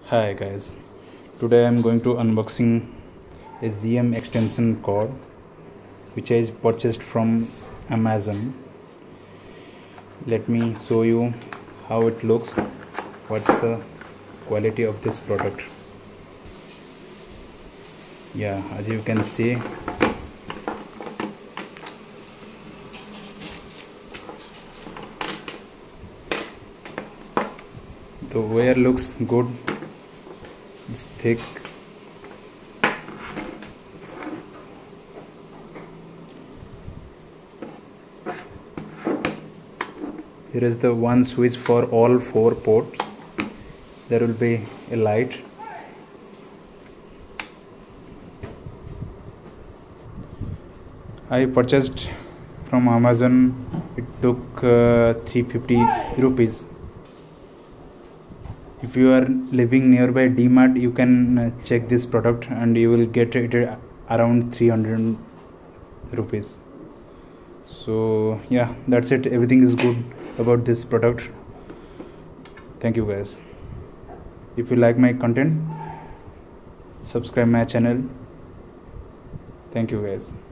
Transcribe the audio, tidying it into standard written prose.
Hi guys, today I am going to unboxing a ZM extension cord which I purchased from Amazon. Let me show you how it looks, what's the quality of this product. Yeah, as you can see, the wire looks good. It's thick. Here is the one switch for all 4 ports. There will be a light. I purchased from Amazon. It took 350 rupees. If you are living nearby DMart, you can check this product and you will get it around 300 rupees. So yeah, that's it. Everything is good about this product. Thank you guys. If you like my content, subscribe my channel. Thank you guys.